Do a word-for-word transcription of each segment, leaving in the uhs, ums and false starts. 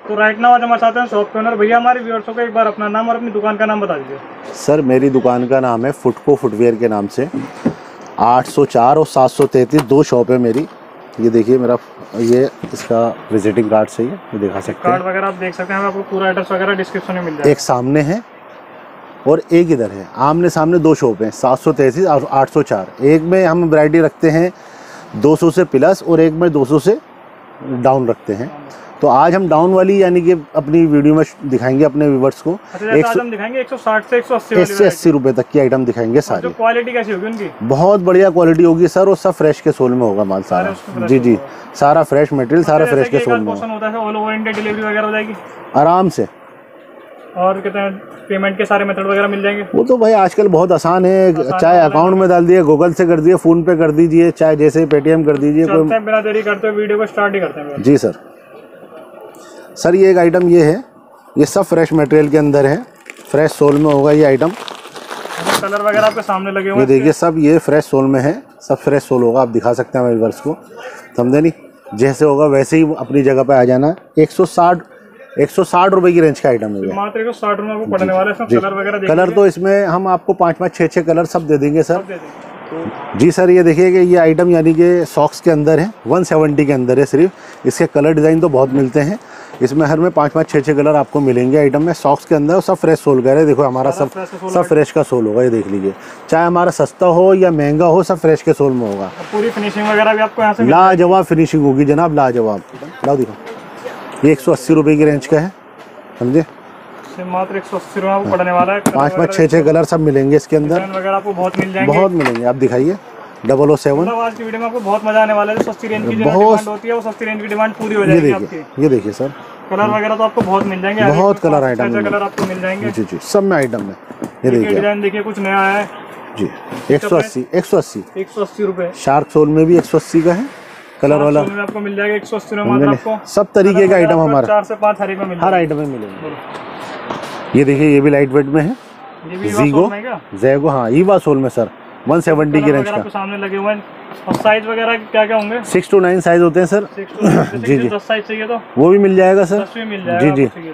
तो right now आज हम चाहते हैं शॉप के ओनर भैया हमारे व्यूअर्सों को एक बार अपना नाम और अपनी दुकान का नाम बता दीजिए। सर मेरी दुकान का नाम है फुटको फुटवेयर के नाम से। आठ सौ चार और सात सौ तैंतीस दो शॉप है मेरी। ये देखिए मेरा ये इसका विजिटिंग कार्ड से ये दिखा सकते हैं। कार्ड वगैरह आप देख सकते हैं, आपको पूरा एड्रेस वगैरह डिस्क्रिप्शन में मिल जाएगा। एक सामने है और एक इधर है, आमने सामने दो शॉप हैं, सात सौ तैंतीस और आठ सौ चार। एक में हम वैरायटी रखते हैं दो सौ से प्लस और एक में दो सौ से डाउन रखते हैं। तो आज हम डाउन वाली यानी कि अपनी वीडियो में दिखाएंगे अपने व्यूवर्स को। अच्छा, एक आज हम दिखाएंगे एक सौ साठ से एक सौ अस्सी एक सौ अस्सी रुपए तक की आइटम दिखाएंगे सारी। जो क्वालिटी कैसी होगी उनकी? बहुत बढ़िया क्वालिटी होगी सर, और सब फ्रेश के सोल में होगा माल सारा। जी जी, सारा फ्रेश मटेरियल, सारा फ्रेश के सोल में होगा। ऑल ओवर इंडिया डिलीवरी वगैरह हो जाएगी आराम से। और कहते हैं पेमेंट के सारे मेथड वगैरह मिल जाएंगे। वो तो भाई आजकल बहुत आसान है, चाहे अकाउंट में डाल दिए, गूगल से कर दिए, फोन पे कर दीजिए, चाहे जैसे पेटीएम कर दीजिए। कोई बिना देरी करते हुए वीडियो को स्टार्ट ही करते हैं। जी सर। सर ये एक आइटम ये है, ये सब फ्रेश मटेरियल के अंदर है, फ्रेश सोल में होगा ये आइटम। कलर वगैरह आपके सामने लगे हुए ये देखिए सब ये फ्रेश सोल में है, सब फ्रेश सोल होगा। आप दिखा सकते हैं व्यूअर्स को, समझे नहीं? जैसे होगा वैसे ही अपनी जगह पे आ जाना। एक सौ साठ एक सौ साठ रुपए की रेंज का आइटम है। मात्र एक सौ साठ रुपए को पड़ने वाला है। कलर वगैरह कलर तो इसमें हम आपको पाँच पाँच छः छः कलर सब दे देंगे सर। जी सर। ये देखिए कि ये आइटम यानी कि सॉक्स के अंदर है, एक सौ सत्तर के अंदर है सिर्फ। इसके कलर डिज़ाइन तो बहुत मिलते हैं, इसमें हर में पाँच पाँच छः छः कलर आपको मिलेंगे आइटम में। सॉक्स के अंदर सब फ्रेश सोल का है। देखो हमारा सब सब फ्रेश का सोल होगा, ये देख लीजिए। चाहे हमारा सस्ता हो या महंगा हो, सब फ्रेश के सोल में होगा। पूरी फिनिशिंग वगैरह भी आपको यहाँ से लाजवाब फिनिशिंग होगी जनाब, लाजवाब। लाओ दिखो, ये एक सौ अस्सी रुपये की रेंज का है, समझे? मात्र एक सौ अस्सी रुपये पड़ने वाला है। पाँच पाँच छः छः कलर सब मिलेंगे इसके अंदर वगैरह आपको बहुत मिल जाएंगे, बहुत मिलेंगे। आप दिखाइए डबल ओ सेवन। आज की वीडियो में आपको बहुत मजा आने वाला है। सस्ती रेंज की जो डिमांड होती है वो सस्ती रेंज की डिमांड पूरी हो जाएगी आपकी। ये देखिए सर, कलर वगैरह तो आपको बहुत मिल जाएंगे, बहुत कलर आइटम कलर आपको मिल जाएंगे। जी जी, सब में आइटम है। ये देखिए डिजाइन देखिए, कुछ नया है जी। एक सौ अस्सी एक सौ अस्सी एक सौ अस्सी रुपये। शार्क सोल में भी एक सौ अस्सी का है कलर वाला, में आपको मिल जाएगा एक सौ अस्सी रुपये। आपको सब तरीके का आइटम हमारा चार से पाँच हर एक में हर आइटम में मिलेगा। ये देखिए ये भी लाइट वेट में है, ज़ीगो ज़ैगो। हाँ ईवा सोल में सर, एक सौ सत्तर की रेंज का सामने लगे हुए हैं। और साइज वगैरह क्या क्या होंगे? सिक्स टू नाइन साइज होते हैं सर। जी जी, दस साइज चाहिए तो वो भी मिल जाएगा सर। दस भी मिल जाएगा। जी जी।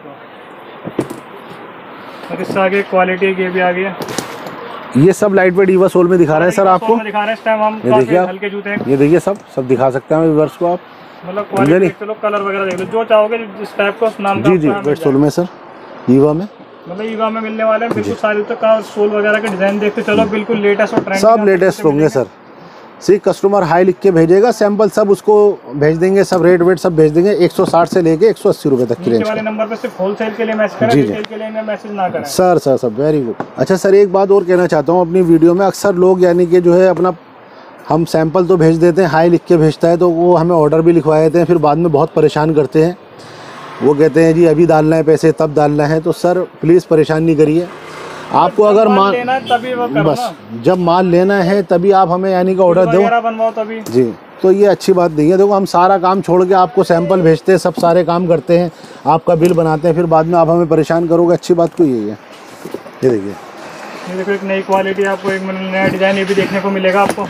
और इससे आगे क्वालिटी ये भी आ गई है। ये सब लाइट वेट ईवा सोल में दिखा रहे हैं सर आपको। दिखा रहे हैं इस टाइम हम। ये देखिए आप, हल्के जूते हैं। ये देखिए सब सब दिखा सकते हैं व्यूअर्स को आप। मतलब क्वालिटी चलो, कलर वगैरह देख लो जो चाहोगे जिस टाइप का नाम। जी जी, वेट सोल में सर, ईवा में मतलब ईवा में मिलने वाले हैं। बिल्कुल सारे तो का सोल वगैरह के डिजाइन देखते चलो, बिल्कुल लेटेस्ट और ट्रेंड सब लेटेस्ट होंगे सर। सी कस्टमर हाई लिख के भेजेगा, सैंपल सब उसको भेज देंगे, सब रेट वेट सब भेज देंगे। एक सौ साठ से लेके एक सौ अस्सी रुपए तक की रेंज वाले नंबर पे सिर्फ होलसेल के लिए मैसेज करें, रिटेल के लिए मैसेज ना करें। Sir sir sir very good. अच्छा सर एक बात और कहना चाहता हूँ अपनी वीडियो में, अक्सर लोग यानी कि जो है अपना हम सैंपल तो भेज देते हैं, हाई लिख के भेजता है, तो वो हमें ऑर्डर भी लिखवा देते हैं, फिर बाद में बहुत परेशान करते हैं। वो कहते हैं जी अभी डालना है पैसे, तब डालना है। तो सर प्लीज़ परेशान नहीं करिए। आपको अगर माल लेना है तभी वो करो, बस जब माल लेना है तभी आप हमें यानी कि ऑर्डर दो बनवाओ तभी। जी, तो ये अच्छी बात नहीं है। देखो हम सारा काम छोड़ के आपको सैंपल भेजते हैं, सब सारे काम करते हैं, आपका बिल बनाते हैं, फिर बाद में आप हमें परेशान करोगे, अच्छी बात तो यही है। ये देखिए, ये देखो एक नई क्वालिटी, आपको एक नया डिजाइन ये भी देखने को मिलेगा आपको।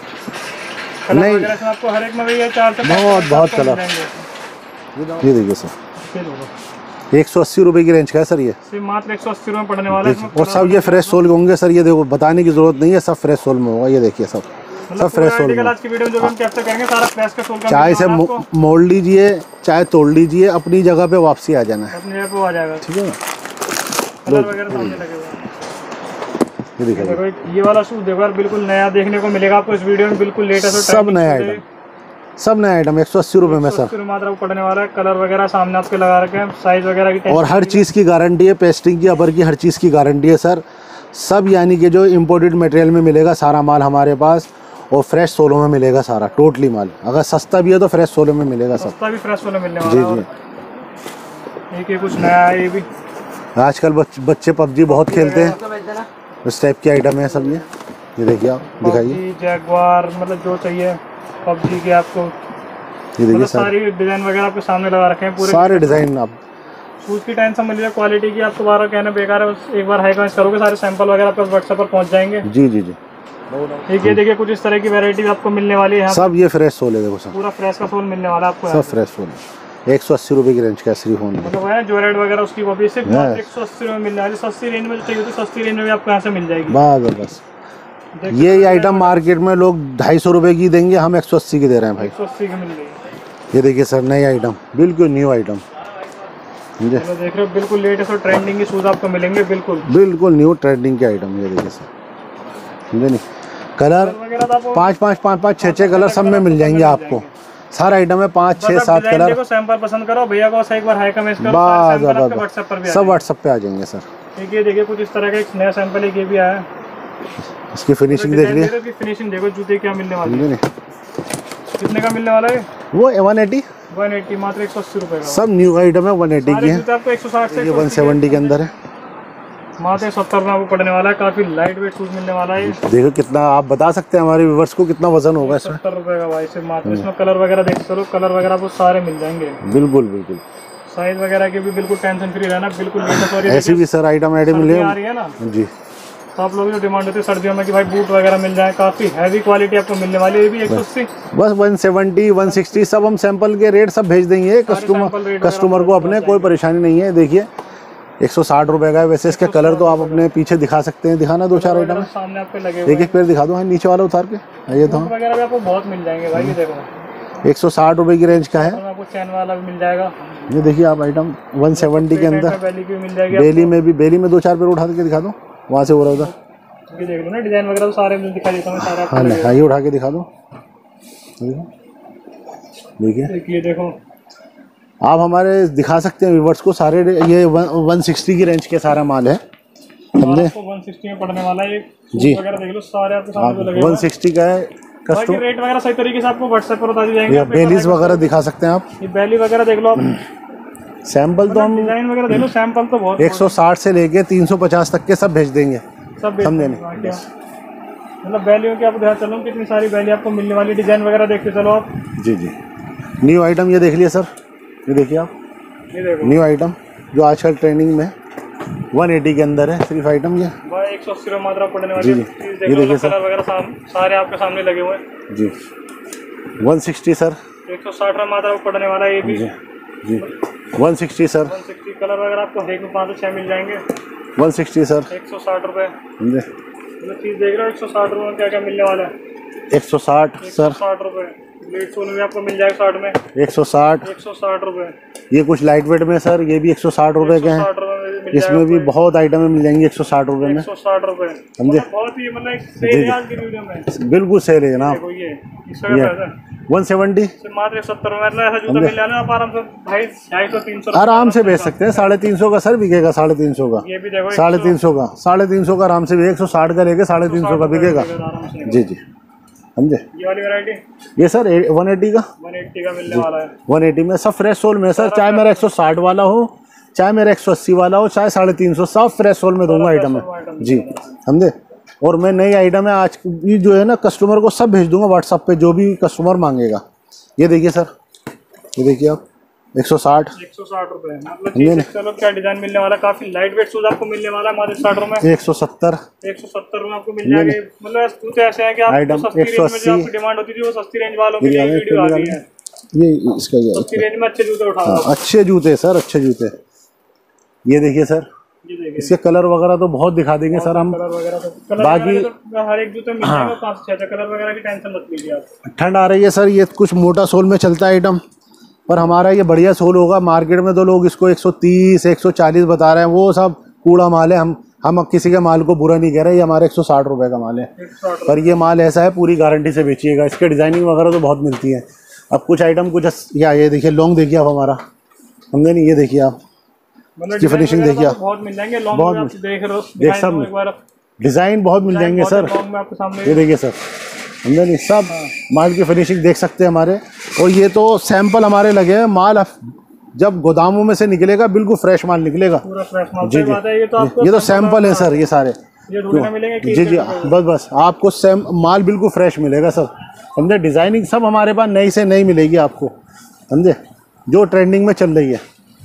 नहीं आपको हर एक में भैया चार से बहुत बहुत कलर। ये देखिए सर, एक सौ अस्सी रुपए की रेंज का है सर। ये मात्र एक सौ अस्सी रुपए पड़ने वाला है। और सब ये फ्रेश सोल होंगे सर। ये देखो बताने की जरूरत नहीं है, सब फ्रेश सोल में होगा। ये देखिए सब सब फ्रेश सोल में। आज की वीडियो जो हम कैप्चर करेंगे सारा फ्रेश का सोल का। चाहे से मोड़ लीजिए, चाहे तोड़ लीजिए, अपनी जगह पे वापसी आ जाना है, अपनी जगह पे आ जाएगा। ठीक है, कलर वगैरह सामने लगे हुए। ये देखो ये वाला शूज देखो यार, बिल्कुल नया देखने को मिलेगा आपको इस वीडियो में, बिल्कुल लेटेस्ट। सब नया आइटम, सब नया आइटम एक सौ अस्सी रुपये में सर। मात्रा पड़ने वाला है। कलर वगैरह सामने आपके लगा रखे हैं, साइज वगैरह की और हर चीज़ की गारंटी है, पेस्टिंग की, अपर की, हर चीज़ की गारंटी है सर। सब यानी कि जो इम्पोर्टेड मटेरियल में मिलेगा सारा माल हमारे पास, और फ्रेश सोलो में मिलेगा सारा टोटली माल। अगर सस्ता भी है तो फ्रेश सोलो में मिलेगा सब। सस्ता भी फ्रेश सोलो मिलने वाला है। जी जी, एक ये कुछ नया है। ये भी आजकल बच, बच्चे पबजी बहुत खेलते हैं, उस टाइप की आइटम है सब। ये ये देखिए आप, दिखाइए जैगवार, मतलब जो चाहिए पबजी के आपको। ये देखिए सारी डिजाइन वगैरह आपके सामने लगा रखे हैं पूरे, सारे डिजाइन। आप शूज की टेंशन मिल जाए, क्वालिटी की आपको बार कहना बेकार है, बस एक बार हाई कमेंट करोगे सारे सैंपल वगैरह आपके व्हाट्सएप पर पहुंच जाएंगे। जी जी जी। एक ये देखिए कुछ इस तरह की वैरायटी आपको मिलने वाली है। सब ये फ्रेश सोल है, देखो सर पूरा फ्रेश का सोल मिलने वाला है आपको। सब फ्रेश सोल। एक सौ अस्सी रुपये की रेंज का श्री फोन है। मतलब है जो रेड वगैरह उसकी वो भी सिर्फ एक सौ अस्सी रुपये मिलने वाली। सस्ती रेंज में चाहिए तो सस्ती रेंज में भी आपको यहाँ से मिल जाएगी। बस बस ये ही आइटम मार्केट में लोग ढाई सौ रुपये की देंगे, हम एक सौ अस्सी की दे रहे हैं भाई। एक सौ अस्सी की मिल रही है। ये देखिए सर नई आइटम, बिल्कुल न्यू आइटम, समझे? देख रहे हो बिल्कुल लेटेस्ट और ट्रेंडिंग के शूज आपको मिलेंगे, बिल्कुल बिल्कुल न्यू ट्रेंडिंग के आइटम। ये देखिए सर, समझे नहीं? कलर पाँच पाँच पाँच पाँच छः छः कलर सब में मिल जाएंगे आपको। सारा आइटम है पाँच छः सात कलर। देखो सैंपल पसंद करो भैया को, एक बार हाई कमेंट करो, व्हाट्सएप पर भी सब व्हाट्सएप पे आ जाएंगे सर। ठीक है, देखिए कुछ इस तरह का एक नया सैंपल एक ये भी आया। इसकी फिनिशिंग देख लीजिए, फिनिशिंग देखो, जूते क्या मिलने वाले हैं। कितने का मिलने वाला है वो? वन एटी वन एटी मात्र एक सौ अस्सी रुपये का। सब न्यू आइटम है, वन एटी की है। आपको एक सौ साठ से वन सेवेंटी के अंदर है, मात्र सत्तर में आपको पड़ने वाला है। काफी लाइट वेट शूज मिलने वाला है। देखो कितना, आप बता सकते हैं हमारे व्यूअर्स को कितना वजन होगा इसमें? सत्तर रुपये का भाई सिर्फ मात्र। इसमें कलर वगैरह देख चलो, कलर वगैरह आपको सारे मिल जाएंगे। बिल्कुल बिल्कुल। साइज वगैरह की भी बिल्कुल टेंशन फ्री रहना, बिल्कुल। ऐसी भी सर आइटम आइटम मिले आ रही है ना जी। तो आप लोग जो डिमांड होती है सर्दियों में कि भाई बूट वगैरह मिल जाए, काफी हैवी क्वालिटी आपको मिलने वाली है। ये भी एक सौ अस्सी, बस वन सेवेंटी वन सिक्सटी सब हम सैंपल के रेट सब भेज देंगे कस्टमर कस्टमर को अपने, कोई परेशानी नहीं है। देखिए एक सौ साठ रुपये का है। वैसे इसके कलर तो आप अपने पीछे दिखा सकते हैं, दिखाना दो चार आइटम सामने आपके लगे हुए। एक एक पेड़ दिखा दो, हाँ नीचे वाला उतार के। ये तो वगैरह भी आपको बहुत मिल जाएंगे भाई। ये देखो एक सौ साठ रुपये की रेंज का है। आपको चैन वाला भी मिल जाएगा। ये देखिए आप आइटम वन सेवेंटी के अंदर। बेली की मिल जाएगी, बेली में भी, बेली में दो चार पेड़ उठा के दिखा दो, वहाँ से हो रहा उधर। ये देख लो ना, डिजाइन वगैरह तो सारे दिखा देता हूँ सारे। हाँ नहीं, ये उठा के दिखा दो। देखिए देखिए देखो, आप हमारे दिखा सकते हैं व्यूवर्स को सारे। ये वन सिक्सटी की रेंज के सारा माल है, समझे? वन सिक्सटी में पड़ने वाला है जी। वगैरह देख लो सारे आपके सामने लगे। वन सिक्सटी का है। बाकी रेट वगैरह सही तरीके से आपको व्हाट्सएप पर बता दी जाएंगे। बेलीज वगैरह दिखा सकते हैं आप। ये बेली वगैरह देख लो आप। सैंपल तो हम डिजाइन वगैरह देख लो, सैंपल तो बहुत एक सौ साठ से लेके तीन सौ पचास तक के सब भेज देंगे, सब समझे? मतलब बैलियों की आपको ध्यान चलो कितनी सारी बैली आपको मिलने वाली। डिजाइन वगैरह देखते चलो आप। जी जी। न्यू आइटम ये देख लिया सर, ये देखिए आप, ये देखो न्यू आइटम जो आजकल ट्रेंडिंग में वन एटी के अंदर है सिर्फ आइटम। ये एक सौ अस्सी रुपये मात्रा पड़ने वाली है। ये देखिए सर, कलर वगैरह सारे आपके सामने लगे हुए हैं जी। वन सिक्सटी सर, एक सौ साठ रुपये मात्रा पड़ने वाला है। ये भी जी जी। One sixty sir, one sixty colour वगैरह आपको हर एक में पाँच से छः मिल जाएंगे। वन सिक्सटी सर, एक सौ साठ रुपये। समझे? मतलब चीज़ देख रहे हो, एक सौ साठ रुपये में क्या क्या मिलने वाला है। एक सौ साठ सर, साठ रुपये लेट सोन में आपको मिल जाएगा साठ में। एक सौ साठ, एक सौ साठ रुपये। ये कुछ लाइट वेट में सर, ये भी एक सौ साठ रुपये के हैं। इसमें भी बहुत आइटमें मिल जाएंगी एक सौ साठ रुपये में, एक सौ साठ रुपये, समझे? बहुत ही मतलब एक सेल है आज की वीडियो में। बिल्कुल सेल है ना। देखो ये इसका क्या प्राइस है? वन सेवेंटी मात्र सत्तर रुपये। मतलब ऐसा जूता मिल जाना आप आराम से भाई ढाई सौ तीन सौ आराम से बेच सकते हैं। साढ़े तीन सौ का सर बिकेगा, साढ़े तीन सौ का। ये भी देखो साढ़े तीन सौ का, साढ़े तीन सौ का आराम से भी एक सौ साठ का लेके साढ़े तीन सौ का बिकेगा। जी जी, समझे? ये वाली वैरायटी ये सर वन एटी का, वन एट्टी का मिलने वाला है। वन एटी में सब फ्रेश सोल में सर, चाहे मेरा एक सौ साठ वाला हो, चाहे मेरा एक सौ अस्सी वाला हो, चाहे साढ़े तीन सौ, सब फ्रेश सोल में दूंगा आइटम है जी, समझे? और मैं नई आइटम है आज भी जो है ना कस्टमर को सब भेज दूंगा व्हाट्सएप पे, जो भी कस्टमर मांगेगा। ये देखिए सर, ये देखिए आप एक सौ साठ, एक सौ साठ रुपये। मतलब चलो क्या डिजाइन मिलने वाला, काफी लाइट वेट शूज आपको मिलने वाला है मात्र साठ रुपये। एक सौ सत्तर, एक सौ सत्तर में आपको मिल जाएंगे। मतलब जूते ऐसे हैं कि आप सस्ती रेंज में जो आपकी डिमांड होती थी वो सस्ती रेंज वालों के लिए वीडियो आ गई है। ये इसका क्या, सस्ती रेंज में अच्छे जूते उठा लो। अच्छे जूते सर, अच्छे जूते। ये देखिए सर, इसके कलर वगैरह तो बहुत दिखा देंगे सर हम। कलर वगैरह तो कलर बाकी हर एक जूते मिल जाएगा, पाँच छह छह कलर वगैरह की टेंशन मत लीजिए आप। ठंड आ रही है सर, ये कुछ मोटा सोल में चलता है आइटम, पर हमारा ये बढ़िया सोल होगा। मार्केट में तो लोग इसको एक सौ तीस एक सौ चालीस बता रहे हैं, वो सब कूड़ा माल है। हम हम किसी के माल को बुरा नहीं कह रहे, ये हमारे एक सौ साठ रुपये का माल है, पर ये माल ऐसा है पूरी गारंटी से बेचिएगा। इसके डिजाइनिंग वगैरह तो बहुत मिलती है। अब कुछ आइटम कुछ या ये देखिए लॉन्ग देखिए आप हमारा, समझे नहीं? ये देखिए आप इसकी फिनिशिंग देखिए आप, बहुत मिल जाएंगे लॉन्ग बहुत में, आप देख रहे हो देख सब एक बार डिज़ाइन बहुत मिल जाएंगे सर। लॉन्ग में आपके सामने ये देखिए सर, समझे नहीं? सब माल की फिनिशिंग देख सकते हैं हमारे। और ये तो सैंपल हमारे लगे हैं, माल जब गोदामों में से निकलेगा बिल्कुल फ्रेश माल निकलेगा। पूरा फ्रेश माल। जी जी, ये तो आपको ये तो सैंपल है सर, ये सारे ये ढूंढने मिलेंगे। जी जी, बस बस आपको सेम माल बिल्कुल फ्रेश मिलेगा सर, समझे? डिज़ाइनिंग सब हमारे पास नई से नई मिलेगी आपको, समझे? जो ट्रेंडिंग में चल रही है।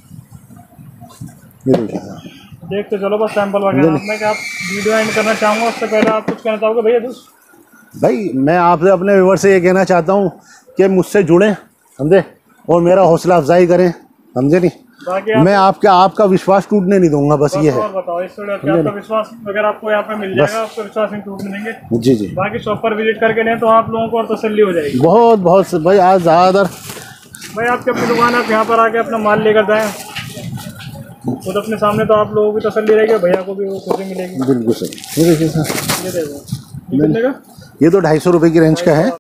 ये देखिए देखते चलो बस सैंपल वगैरह। मैं क्या आप वीडियो एंड करना चाहूँगा, उससे पहले आप कुछ कहना चाहोगे भैया? भाई मैं आपसे अपने व्यूअर से ये कहना चाहता हूँ कि मुझसे जुड़ें, समझे? और मेरा हौसला अफजाई करें, समझे नहीं। बाकी आप मैं आपके आपका विश्वास टूटने नहीं दूंगा, बस ये है। और बताओ इस थोड़ा कि आपका विश्वास अगर आपको यहाँ पे मिल जाएगा, आपका विश्वास नहीं टूटने देंगे। जी जी, बाकी शॉप पर विजिट करके लें तो आप लोगों को और तसल्ली हो जाएगी। बहुत बहुत भाई, आज ज़्यादातर भाई आपकी अपनी दुकान, आप यहाँ पर आके अपना माल लेकर जाएं खुद अपने सामने, तो आप लोगों की तसल्ली रहेगी, भैया को भी वो खुशी मिलेगी। बिल्कुल सही। ये देखिए सर, ये देखो ये कितने का? ये तो ढाई सौ रुपये की रेंज का है।